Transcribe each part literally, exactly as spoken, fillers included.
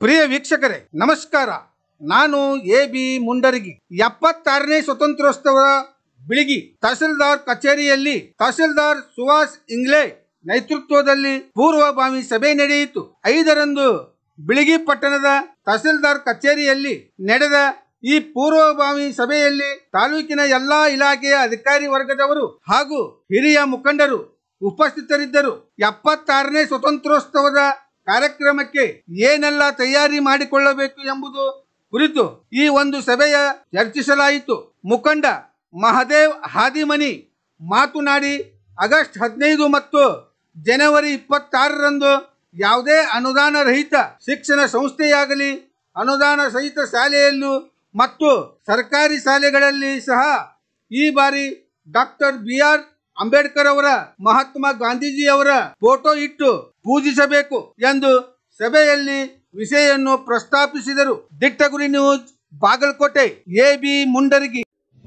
ಪ್ರಿಯ ವೀಕ್ಷಕರೇ ನಮಸ್ಕಾರ. ನಾನು ಎ ಬಿ ಮುಂಡರಗಿ. ಎಪ್ಪತ್ತಾರನೇ ಸ್ವತಂತ್ರೋತ್ಸವ ಬೆಳಗ್ಗೆ ತಹಸೀಲ್ದಾರ್ ಕಚೇರಿಯಲ್ಲಿ ತಹಸೀಲ್ದಾರ್ ಸುಹಾಸ್ ಇಂಗ್ಲೆ ನೇತೃತ್ವದಲ್ಲಿ ಪೂರ್ವಭಾವಿ ಸಭೆ ನಡೆಯಿತು. ಐದರಂದು ಬಿಳಿಗಿ ಪಟ್ಟಣದ ತಹಸೀಲ್ದಾರ್ ಕಚೇರಿಯಲ್ಲಿ ನಡೆದ ಈ ಪೂರ್ವಭಾವಿ ಸಭೆಯಲ್ಲಿ ತಾಲೂಕಿನ ಎಲ್ಲಾ ಇಲಾಖೆಯ ಅಧಿಕಾರಿ ವರ್ಗದವರು ಹಾಗೂ ಹಿರಿಯ ಮುಖಂಡರು ಉಪಸ್ಥಿತರಿದ್ದರು. ಎಪ್ಪತ್ತಾರನೇ ಸ್ವತಂತ್ರೋತ್ಸವದ ಕಾರ್ಯಕ್ರಮಕ್ಕೆ ಏನೆಲ್ಲ ತಯಾರಿ ಮಾಡಿಕೊಳ್ಳಬೇಕು ಎಂಬುದು ಕುರಿತು ಈ ಒಂದು ಸಭೆಯ ಚರ್ಚಿಸಲಾಯಿತು. ಮುಖಂಡ ಮಹದೇವ್ ಹಾದಿಮನಿ ಮಾತನಾಡಿ, ಆಗಸ್ಟ್ ಹದಿನೈದು ಮತ್ತು ಜನವರಿ ಇಪ್ಪತ್ತಾರರಂದು ಯಾವುದೇ ಅನುದಾನ ರಹಿತ ಶಿಕ್ಷಣ ಸಂಸ್ಥೆಯಾಗಲಿ, ಅನುದಾನ ಸಹಿತ ಶಾಲೆಯಲ್ಲೂ ಮತ್ತು ಸರ್ಕಾರಿ ಶಾಲೆಗಳಲ್ಲಿ ಸಹ ಈ ಬಾರಿ ಡಾಕ್ಟರ್ ಬಿ ಆರ್ ಅಂಬೇಡ್ಕರ್ ಅವರ, ಮಹಾತ್ಮ ಗಾಂಧೀಜಿ ಅವರ ಫೋಟೋ ಇಟ್ಟು ಪೂಜಿಸಬೇಕು ಎಂದು ಸಭೆಯಲ್ಲಿ ವಿಷಯವನ್ನು ಪ್ರಸ್ತಾಪಿಸಿದರು. Dittaguri news, Bagalkot. A B Mundaragi.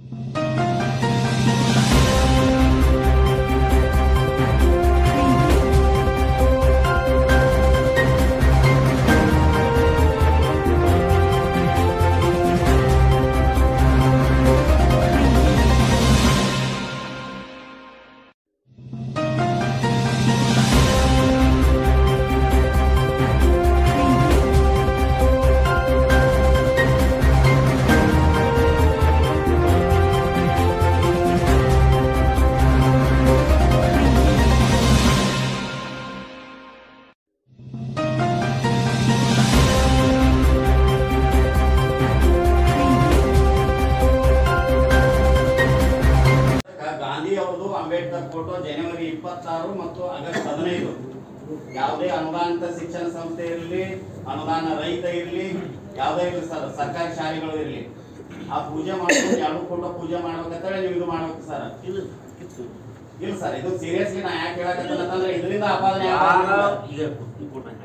Ambedkar photo ಜನವರಿ ಇಪ್ಪತ್ತಾರು ಮತ್ತು ಆಗಸ್ಟ್ ಹದಿನೈದು ಯಾವುದೇ ಅನುದಾನಿತ ಶಿಕ್ಷಣ ಸಂಸ್ಥೆ ಇರಲಿ, ಅನುದಾನ ರಹಿತ ಇರಲಿ, ಯಾವುದೇ ಇರಲಿ ಸರ್, ಸರ್ಕಾರಿ ಶಾಲೆಗಳು ಇರಲಿ, ಆ ಪೂಜೆ ಮಾಡ್ಕೊಂಡು ಎರಡು ಫೋಟೋ ಪೂಜೆ ಮಾಡ್ಬೇಕಂತೇಳಿ ನೀವು ಇದು ಮಾಡ್ಬೇಕು ಸರ್. ಇಲ್ಲ ಸರ್, ಇದು ಸೀರಿಯಸ್ಲಿ ನಾ ಯಾಕೆ ಹೇಳಕತ್ತಂದ್ರೆ ಇದರಿಂದ ಅಪಾದನೆ